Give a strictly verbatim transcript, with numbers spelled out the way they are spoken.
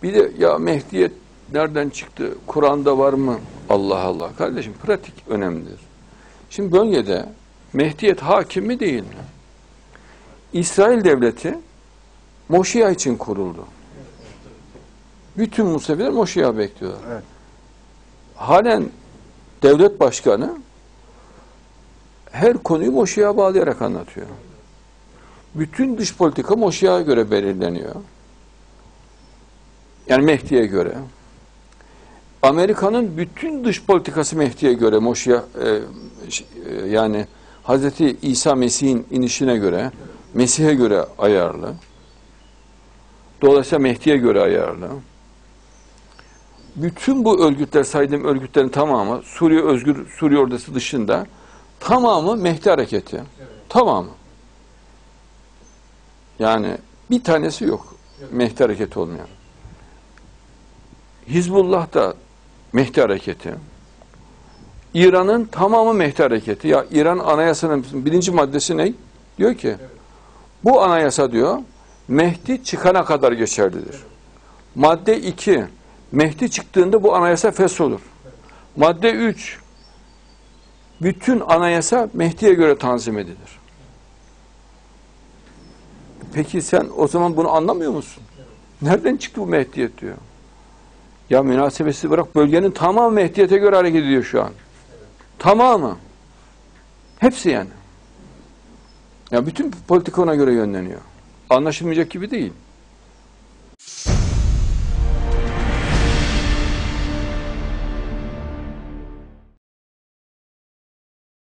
Bir de ya Mehdiyet nereden çıktı? Kur'an'da var mı? Allah Allah. Kardeşim pratik önemlidir. Şimdi bölgede Mehdiyet hakim mi değil mi? İsrail devleti Moşiya için kuruldu. Bütün Museviler Moşiya bekliyorlar. Evet. Halen devlet başkanı her konuyu Moşiya bağlayarak anlatıyor. Bütün dış politika Moşiya'ya göre belirleniyor. Yani Mehdi'ye göre. Amerika'nın bütün dış politikası Mehdi'ye göre, Moşiya e, e, yani Hazreti İsa Mesih'in inişine göre, Mesih'e göre ayarlı. Dolayısıyla Mehdi'ye göre ayarlı. Bütün bu örgütler, saydığım örgütlerin tamamı, Suriye Özgür Suriye Ordusu dışında tamamı Mehdi hareketi. Evet. Tamamı. Yani bir tanesi yok evet. Mehdi hareketi olmayan. Hizbullah da Mehdi hareketi. İran'ın tamamı Mehdi hareketi. Ya İran anayasanın birinci maddesi ne? Diyor ki, evet. Bu anayasa diyor, Mehdi çıkana kadar geçerlidir. Evet. Madde iki, Mehdi çıktığında bu anayasa fesholur. Evet. Madde üç, bütün anayasa Mehdi'ye göre tanzim edilir. Peki sen o zaman bunu anlamıyor musun? Evet. Nereden çıktı bu Mehdiyet diyor. Ya münasebesi bırak, bölgenin tamamı Mehdiyet'e göre hareket ediyor şu an. Evet. Tamamı. Hepsi yani. Ya bütün politika ona göre yönleniyor. Anlaşılmayacak gibi değil.